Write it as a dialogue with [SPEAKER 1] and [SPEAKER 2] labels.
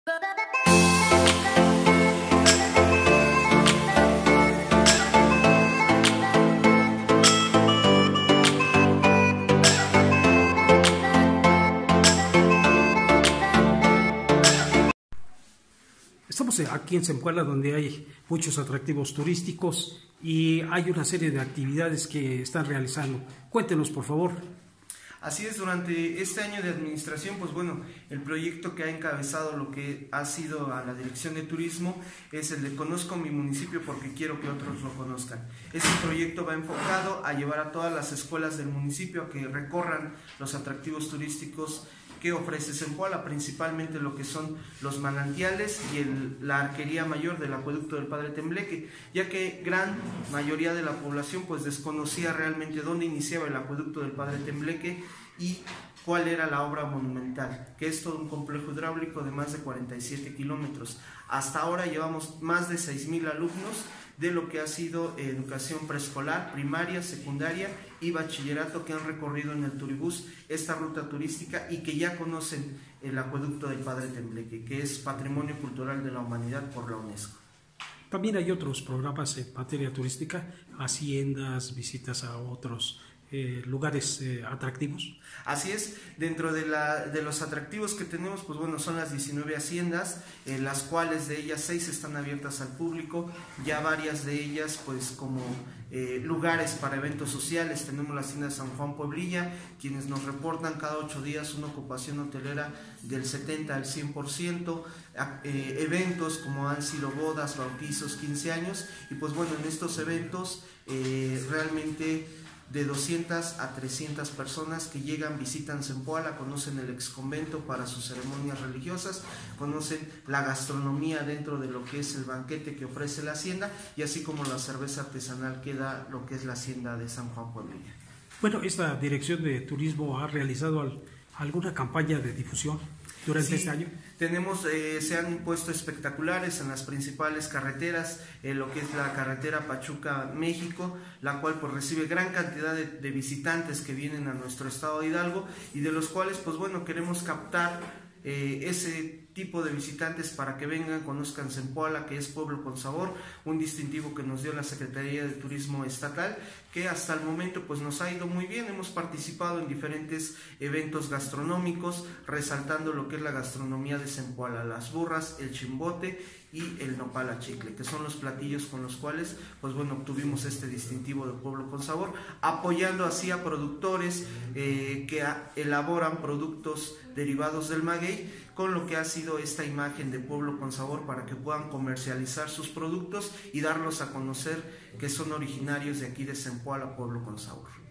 [SPEAKER 1] Estamos aquí en Zempoala, donde hay muchos atractivos turísticos y hay una serie de actividades que están realizando. Cuéntenos, por favor.
[SPEAKER 2] Así es, durante este año de administración, pues bueno, el proyecto que ha encabezado lo que ha sido a la Dirección de Turismo es el de Conozco mi municipio porque quiero que otros lo conozcan. Este proyecto va enfocado a llevar a todas las escuelas del municipio a que recorran los atractivos turísticos que ofrece Zempoala, principalmente lo que son los manantiales y la arquería mayor del acueducto del Padre Tembleque, ya que gran mayoría de la población pues desconocía realmente dónde iniciaba el acueducto del Padre Tembleque y cuál era la obra monumental, que es todo un complejo hidráulico de más de 47 kilómetros. Hasta ahora llevamos más de 6,000 alumnos de lo que ha sido educación preescolar, primaria, secundaria y bachillerato que han recorrido en el Turibús esta ruta turística y que ya conocen el acueducto del Padre Tembleque, que es Patrimonio Cultural de la Humanidad por la UNESCO.
[SPEAKER 1] También hay otros programas en materia turística, haciendas, visitas a otros lugares atractivos.
[SPEAKER 2] Así es, dentro de los atractivos que tenemos, pues bueno, son las 19 haciendas, las cuales de ellas 6 están abiertas al público, ya varias de ellas pues como lugares para eventos sociales. Tenemos la hacienda de San Juan Pueblilla, quienes nos reportan cada 8 días una ocupación hotelera del 70 al 100%, eventos como han sido bodas, bautizos, 15 años, y pues bueno, en estos eventos realmente de 200 a 300 personas que llegan, visitan Zempoala, conocen el exconvento para sus ceremonias religiosas, conocen la gastronomía dentro de lo que es el banquete que ofrece la hacienda y así como la cerveza artesanal que da lo que es la hacienda de San Juan Pueblilla.
[SPEAKER 1] Bueno, esta Dirección de Turismo ha realizado alguna campaña de difusión durante este año.
[SPEAKER 2] Se han puesto espectaculares en las principales carreteras, lo que es la carretera Pachuca-México, la cual pues recibe gran cantidad de visitantes que vienen a nuestro estado de Hidalgo y de los cuales pues bueno, queremos captar ese tipo de visitantes para que vengan, conozcan Zempoala, que es pueblo con sabor, un distintivo que nos dio la Secretaría de Turismo Estatal, que hasta el momento pues nos ha ido muy bien. Hemos participado en diferentes eventos gastronómicos, resaltando lo que es la gastronomía de Zempoala, las burras, el chimbote y el nopal a chicle, que son los platillos con los cuales pues bueno, obtuvimos este distintivo de pueblo con sabor, apoyando así a productores que elaboran productos derivados del maguey, con lo que ha sido esta imagen de pueblo con sabor para que puedan comercializar sus productos y darlos a conocer que son originarios de aquí de Zempoala, pueblo con sabor.